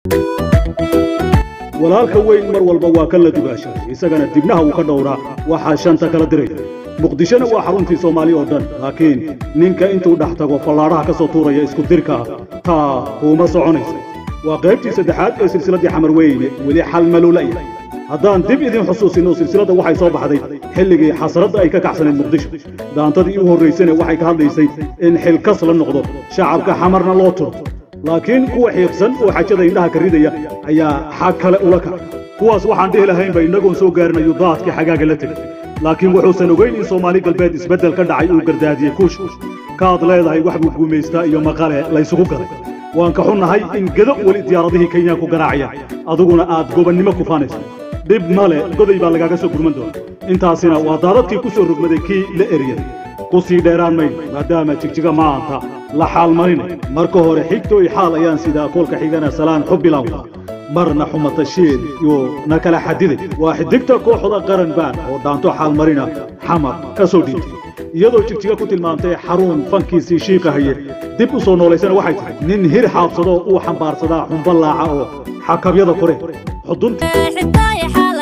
walaalka weyn mar walba waa kan la dugaashay isagana dibnaha uu ka dhowraa waxa shanta kala diray muqdishona waa xaruntii Soomaali oo dhan laakiin ninka intuu dhax tago fallaaraha ka soo tuuraya isku dirka taa kuma soconayso waa qaybtii saddexaad ee silsiladii xamar weyne wali xal malulay haddaan dib idin xusuusino silsilada waxay soo baxday xilligii xasradda ay ka kacsaneed muqdisho daantadii u horeysay waxay ka hadlaysay in xilkas la noqdo shacabka xamarna loo turo laakiin kuwa xiiqsan oo xajada indhaha ka ridaya ayaa xaq kale ula kacay kuwaas waxaan dhihi lahayn bay inagoon soo gaarinayo daadkii xagaaga la tegay laakiin wuxuusan ogeyn in Soomaali galbeed isbedel ka dhacay uu gardaadiyay kuush kaad leedahay wax buu guumeystaa iyo maqale la isugu galay waan ka xunnahay in gado wali diyaaradihii Kenya ku garaacaya adiguna aad gobannimo ku faanayso dib male goday baa lagaaga soo gurman doona intaasina waa daadadkii ku soo rogmaday kii la eriyay ku sii dheeraan mayn maadaama jigjiga maanta la xaal marin marka hore xigto ay xaal ayaan sida koolka xigana salaan xubbilaw marna xumata shiid iyo nakala xadiday waa xidigta kooxda qaran baan oo daanto xaal marina xamar ka soo dhintay iyadoo jigjiga ku tilmaantay xarun fankiisii shiiqahaye dib u soo nooleysana waxay tahay nin hir xaabsado uu xambaarsadaa xumbalaaca oo xakabyada kore xudunta